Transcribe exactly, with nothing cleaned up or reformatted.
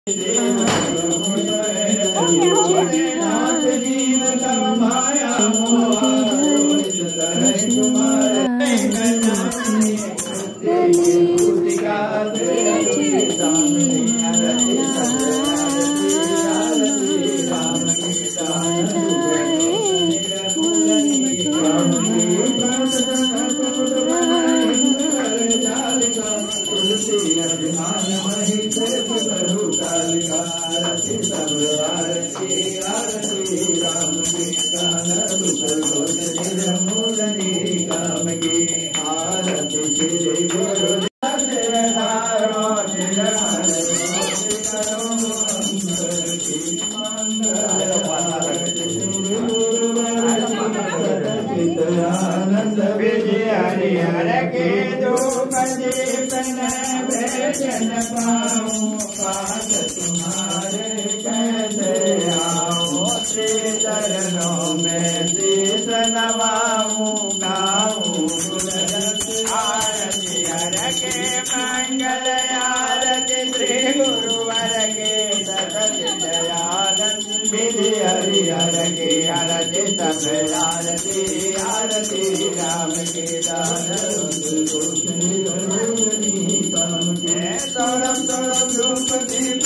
आनंद विजय हरि हर के दो बजे भजन पाऊं पास तुम्हारे कैसे आऊं श्री चरणों में शीश नवाऊं गाऊं आरती हर के मंगल आरती श्री गुरुवर के दयानंद विधि हरि हर के आरती सब आरती आरती राम के दान सौरभ सौरभ रूप